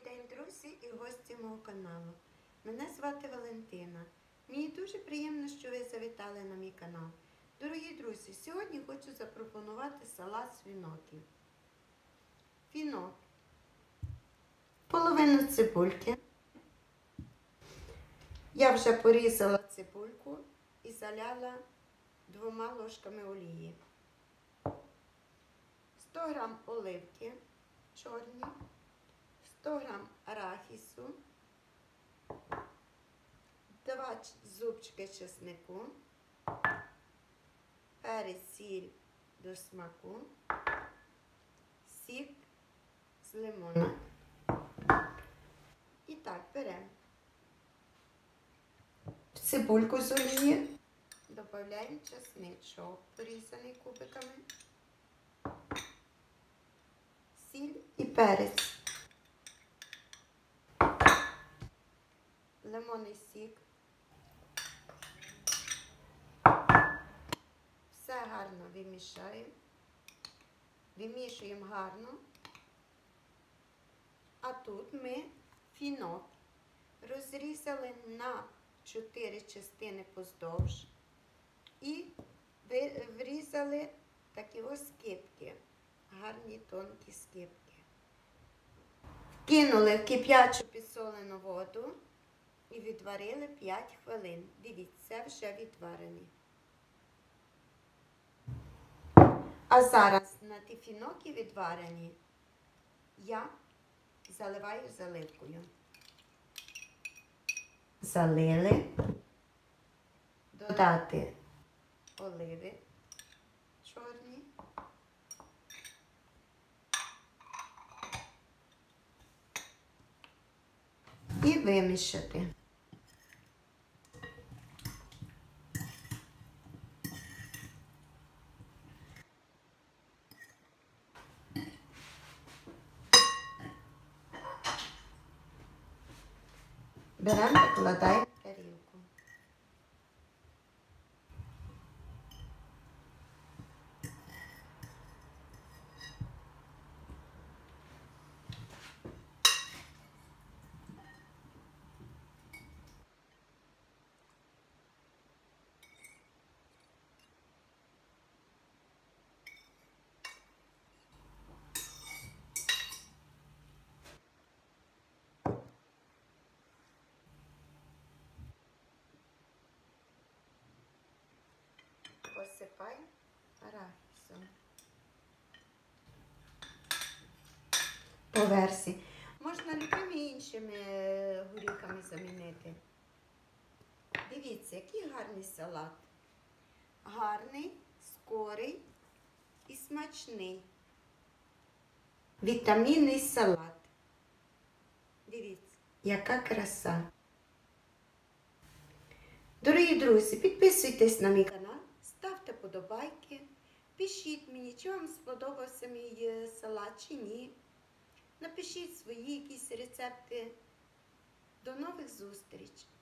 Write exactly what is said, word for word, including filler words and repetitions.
день, друзі і гості мого каналу. Мене звати Валентина. Мені дуже приємно, що ви завітали на мій канал. Дорогі друзі, сьогодні хочу запропонувати салат з фіноків. Фінок. Половину цибульки. Я вже порізала цибульку і заляла двома ложками олії. сто грам оливки чорні, сто грам арахісу, два зубчики чеснику, перець, сіль до смаку, сік з лимона. І так, беремо в цибульку з олії, додаємо чесничок, порізаний кубиками, сіль і перець, лимонний сік. Все гарно вимішаємо, вимішуємо гарно. А тут ми фінок розрізали на чотири частини поздовж і врізали такі ось скибки, гарні тонкі скибки. Вкинули в кип'ячу підсолену воду і відварили п'ять хвилин. Дивіться, вже відварений. А зараз на ті фіноки відварені я заливаю заливкою. Залили, додати оливи чорні і вимішати. Беремо, викладаємо в тарілку. Посипаємо арахісом. По версії. Можна любими іншими горіхами замінити. Дивіться, який гарний салат. Гарний, скорий і смачний. Вітамінний салат. Дивіться, яка краса. Дорогі друзі, підписуйтесь на мій канал. Ставте подобайки, пишіть мені, чи вам сподобався мій салат, чи ні. Напишіть свої якісь рецепти. До нових зустрічей!